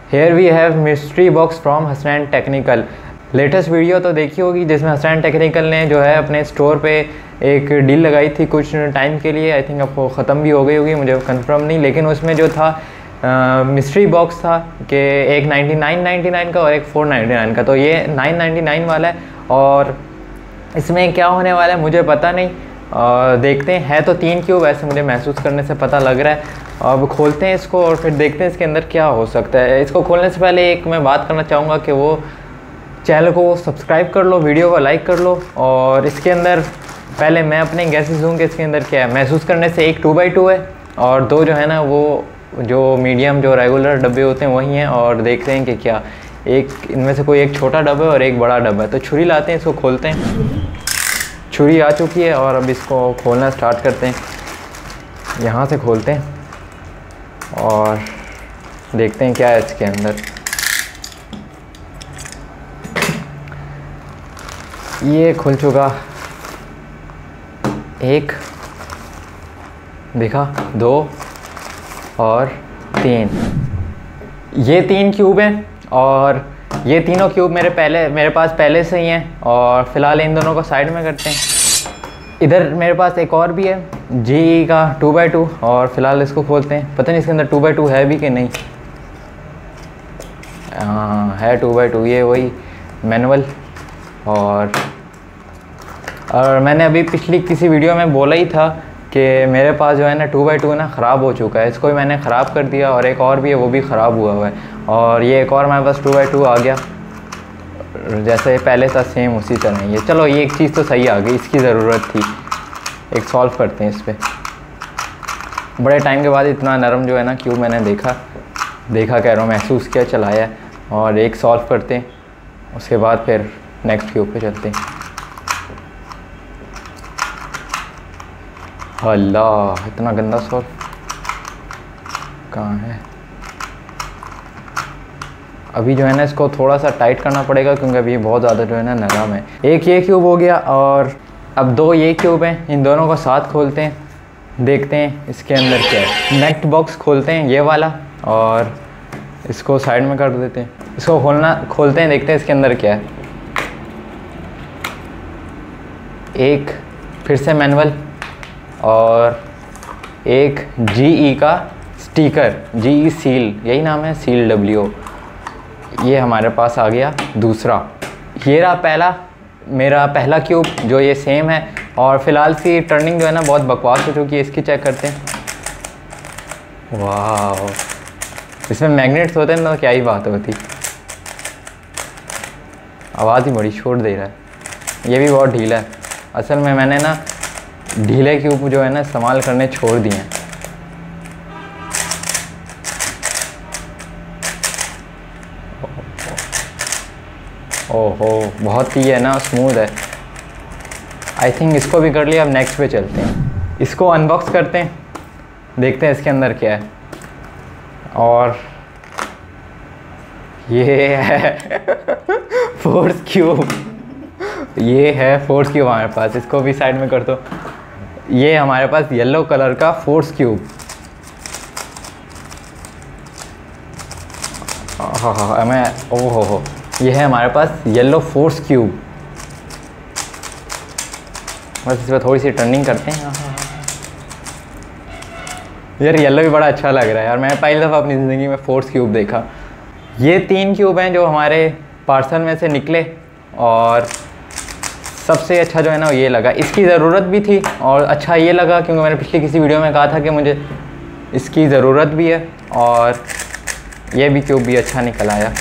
Hair we have mystery box from Hasnain technical. Latest video तो देखी होगी जिसमें हसनैन टेक्निकल ने जो है अपने स्टोर पे एक डील लगाई थी कुछ टाइम के लिए। आई थिंक अब ख़त्म भी हो गई होगी, मुझे कंफर्म नहीं, लेकिन उसमें जो था मिस्ट्री बॉक्स था कि एक 99.99 का और एक 499 का। तो ये 999 वाला है और इसमें क्या होने वाला है मुझे पता नहीं। देखते हैं तो 3 क्यूब ऐसे मुझे महसूस करने से पता लग रहा है। अब खोलते हैं इसको और फिर देखते हैं इसके अंदर क्या हो सकता है। इसको खोलने से पहले एक मैं बात करना चाहूँगा कि वो चैनल को सब्सक्राइब कर लो, वीडियो को लाइक कर लो। और इसके अंदर पहले मैं अपने गैसेस दूँ कि इसके अंदर क्या है। महसूस करने से एक 2x2 है और 2 जो है ना वो जो मीडियम जो रेगुलर डब्बे होते हैं वही हैं। और देखते हैं कि क्या एक इनमें से कोई एक छोटा डब्बा है और एक बड़ा डब्बा है। तो छुरी लाते हैं, इसको खोलते हैं। छुरी आ चुकी है और अब इसको खोलना स्टार्ट करते हैं। यहाँ से खोलते हैं और देखते हैं क्या है इसके अंदर। ये खुल चुका, एक दिखा, 2 और 3। ये 3 क्यूब हैं और ये तीनों क्यूब मेरे पास पहले से ही हैं। और फ़िलहाल इन दोनों को साइड में करते हैं। इधर मेरे पास एक और भी है जी का 2x2 और फ़िलहाल इसको खोलते हैं। पता नहीं इसके अंदर 2x2 है भी कि नहीं। हाँ है 2x2, ये वही मैनुअल। और मैंने अभी पिछली किसी वीडियो में बोला ही था कि मेरे पास जो है ना 2x2 ना ख़राब हो चुका है। इसको भी मैंने ख़राब कर दिया और एक और भी है वो भी ख़राब हुआ है। और ये एक और मेरे पास 2x2 आ गया जैसे पहले था सेम उसी तरह। ये चलो ये एक चीज़ तो सही आ गई, इसकी ज़रूरत थी। एक सॉल्व करते हैं इस पर। बड़े टाइम के बाद इतना नरम जो है ना क्यूब मैंने देखा कह रहा हूँ, महसूस किया, चलाया। और एक सॉल्व करते हैं, उसके बाद फिर नेक्स्ट क्यूब पे चलते हैं। अल्लाह इतना गंदा सॉल्व कहाँ है। अभी जो है ना इसको थोड़ा सा टाइट करना पड़ेगा क्योंकि अभी बहुत ज़्यादा जो है ना नरम है। एक ये क्यूब हो गया और अब 2 ये क्यूब हैं। इन दोनों को साथ खोलते हैं, देखते हैं इसके अंदर क्या है। नेक्स्ट बॉक्स खोलते हैं ये वाला और इसको साइड में कर देते हैं। इसको खोलते हैं, देखते हैं इसके अंदर क्या है। एक फिर से मैनुअल और एक GE का स्टिकर, GE सील, यही नाम है, सील W। ये हमारे पास आ गया दूसरा। ये रहा मेरा पहला क्यूब जो ये सेम है। और फ़िलहाल सी टर्निंग जो है ना बहुत बकवास हो चुकी है। इसकी चेक करते हैं। वाह, इसमें मैग्नेट्स होते हैं ना तो क्या ही बात होती। आवाज़ ही बड़ी छोड़ दे रहा है। ये भी बहुत ढीला है। असल में मैंने ना ढीले क्यूब जो है ना इस्तेमाल करने छोड़ दिए हैं। ओहो बहुत ही है ना स्मूथ है। आई थिंक इसको भी कर लिया। अब नेक्स्ट पे चलते हैं, इसको अनबॉक्स करते हैं, देखते हैं इसके अंदर क्या है। और ये है फोर्स क्यूब। ये है फोर्स क्यूब हमारे पास। इसको भी साइड में कर दो। ये हमारे पास येलो कलर का फोर्स क्यूब। हाँ मैं ओहो ये है हमारे पास येलो फोर्स क्यूब। बस इस पर थोड़ी सी टर्निंग करते हैं। यार येलो भी बड़ा अच्छा लग रहा है यार। मैंने पहली दफ़ा अपनी ज़िंदगी में फोर्स क्यूब देखा। ये 3 क्यूब हैं जो हमारे पार्सल में से निकले और सबसे अच्छा जो है ना ये लगा। इसकी ज़रूरत भी थी और अच्छा ये लगा क्योंकि मैंने पिछली किसी वीडियो में कहा था कि मुझे इसकी ज़रूरत भी है। और ये भी क्यूब भी अच्छा निकल आया।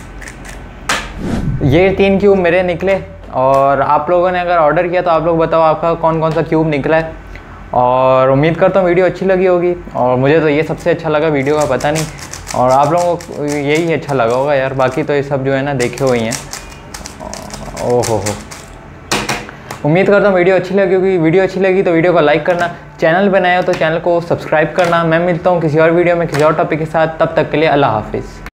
ये 3 क्यूब मेरे निकले। और आप लोगों ने अगर ऑर्डर किया तो आप लोग बताओ आपका कौन कौन सा क्यूब निकला है। और उम्मीद करता हूँ वीडियो अच्छी लगी होगी। और मुझे तो ये सबसे अच्छा लगा वीडियो का, पता नहीं और आप लोगों को यही अच्छा लगा होगा यार। बाकी तो ये सब जो है ना देखे हुए हैं। ओहो उम्मीद करता हूँ वीडियो अच्छी लगी होगी। वीडियो अच्छी लगी तो वीडियो को लाइक करना, चैनल पर नए हो तो चैनल को सब्सक्राइब करना। मैं मिलता हूँ किसी और वीडियो में किसी और टॉपिक के साथ। तब तक के लिए अल्लाह हाफिज़।